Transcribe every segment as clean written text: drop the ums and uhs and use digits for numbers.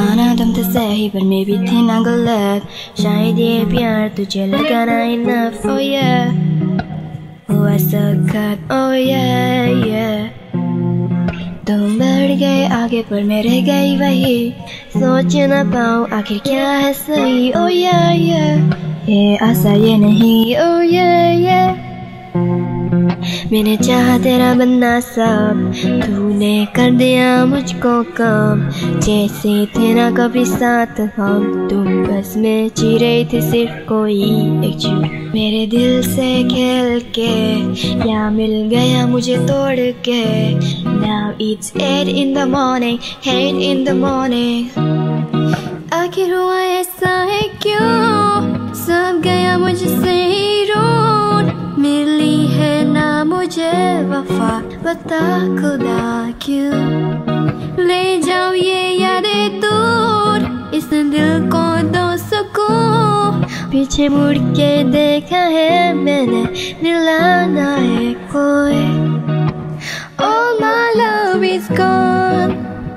माना तुम तो सही पर मैं भी थी ना गलत, शायद ये प्यार तुझे लगा ना enough, oh yeah, हुआ सख्त, oh yeah yeah। तुम बढ़ गए आगे पर मैं रह गई वही, सोच न पाऊँ आखिर क्या है सही, oh yeah yeah, ये आशा ये नहीं, oh yeah yeah। मैंने चाहा तेरा बनना सब, तूने कर दिया मुझको कम, जैसे थे ना कभी साथ हम, तुम बस में जी रही थी सिर्फ कोई एक झूठ। मेरे दिल से खेल के या मिल गया मुझे तोड़ के, now it's 8 in the morning, 8 in the morning। आखिर हुआ ऐसा है क्यों, सब गया मुझसे ही रूठ, मिली है ना मुझे वफा, बता खुदा क्यों। ले जाओ ये यादें दूर, इस दिल को दो सुकून, पीछे मुड़ के देखा है मैंने, मिलाना है कोई। All my love is gone,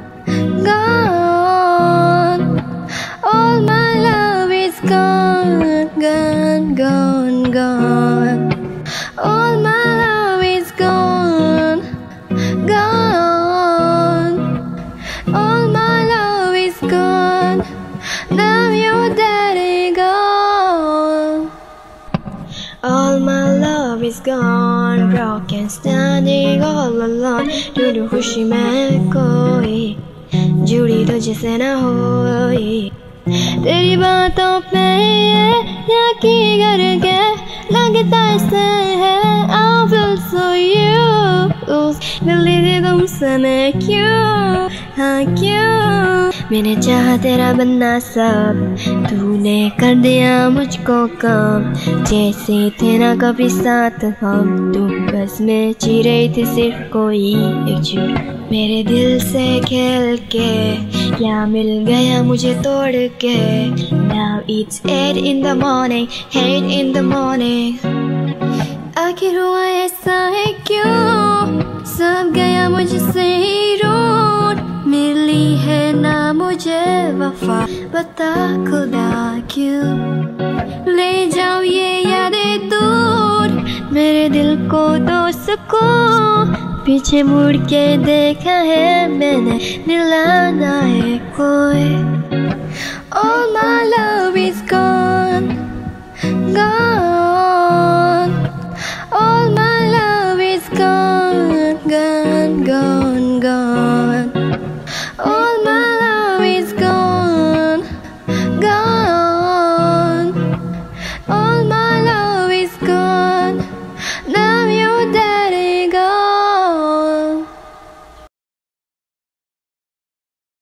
gone, all my love is gone, gone, gone, gone, all my love is gone, gone, all my love is gone, now your daddy gone, all my love is gone, broken standing all alone, दूर खुशी में कोई जुड़ी तो जिसे न होई, तेरी बातों पे यकीन करके लगता ऐसे है, I feel so used, मिली थी तुमसे मैं क्यों, हाँ क्यों। मैंने चाहा तेरा बनना सब, तूने कर दिया मुझको कम, जैसे थे ना कभी साथ हम, तुम बस में जी रही थी सिर्फ कोई एक झूठ। मेरे दिल से खेल के या मिल गया मुझे तोड़ के, now it's 8 in the morning, 8 in the morning। आखिर हुआ ऐसा है क्यों, सब गया मुझसे ही रूठ, मिली है ना मुझे वफा, बता खुदा क्यों। ले जाओ ये यादें दूर, मेरे दिल को दो सुकून, पीछे मुड़ के देखा है मैंने, मिलाना है कोई। All my love